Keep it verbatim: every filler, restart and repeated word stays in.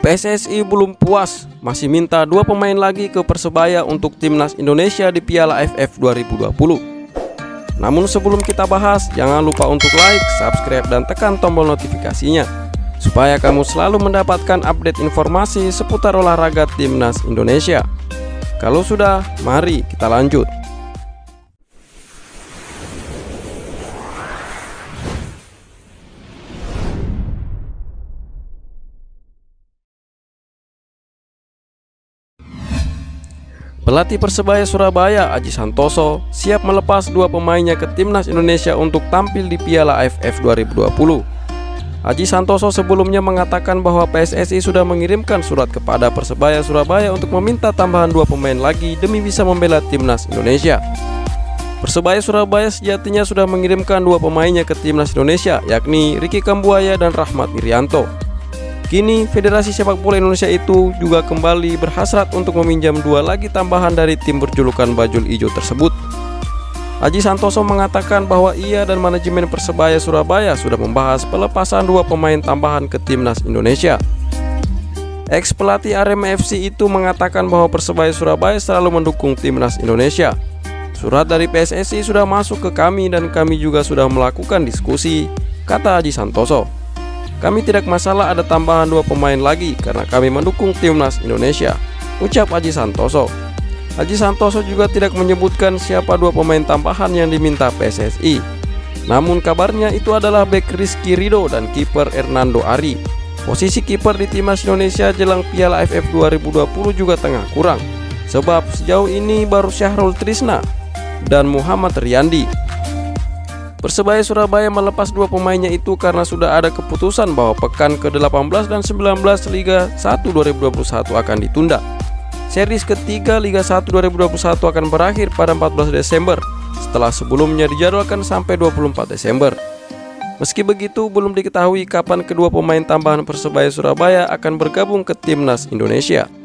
S S I belum puas, masih minta dua pemain lagi ke Persebaya untuk timnas Indonesia di Piala A F F dua ribu dua puluh. Namun sebelum kita bahas, jangan lupa untuk like, subscribe, dan tekan tombol notifikasinya supaya kamu selalu mendapatkan update informasi seputar olahraga timnas Indonesia. Kalau sudah, mari kita lanjut. Pelatih Persebaya Surabaya, Aji Santoso, siap melepas dua pemainnya ke timnas Indonesia untuk tampil di Piala A F F dua ribu dua puluh. Aji Santoso sebelumnya mengatakan bahwa P S S I sudah mengirimkan surat kepada Persebaya Surabaya untuk meminta tambahan dua pemain lagi demi bisa membela timnas Indonesia. Persebaya Surabaya sejatinya sudah mengirimkan dua pemainnya ke timnas Indonesia, yakni Ricky Kambuaya dan Rahmat Irianto. Kini Federasi Sepak Bola Indonesia itu juga kembali berhasrat untuk meminjam dua lagi tambahan dari tim berjulukan Bajul Ijo tersebut. Aji Santoso mengatakan bahwa ia dan manajemen Persebaya Surabaya sudah membahas pelepasan dua pemain tambahan ke timnas Indonesia. Ex pelatih Arema F C itu mengatakan bahwa Persebaya Surabaya selalu mendukung timnas Indonesia. Surat dari P S S I sudah masuk ke kami dan kami juga sudah melakukan diskusi, kata Aji Santoso. Kami tidak masalah ada tambahan dua pemain lagi karena kami mendukung timnas Indonesia, ucap Aji Santoso. Aji Santoso juga tidak menyebutkan siapa dua pemain tambahan yang diminta P S S I. Namun kabarnya itu adalah bek Rizky Ridho dan kiper Hernando Ari. Posisi kiper di timnas Indonesia jelang Piala A F F dua ribu dua puluh juga tengah kurang, sebab sejauh ini baru Syahrul Trisna dan Muhammad Riyandi. Persebaya Surabaya melepas dua pemainnya itu karena sudah ada keputusan bahwa pekan ke delapan belas dan sembilan belas Liga satu dua ribu dua puluh satu akan ditunda. Series ketiga Liga satu dua ribu dua puluh satu akan berakhir pada empat belas Desember, setelah sebelumnya dijadwalkan sampai dua puluh empat Desember. Meski begitu, belum diketahui kapan kedua pemain tambahan Persebaya Surabaya akan bergabung ke timnas Indonesia.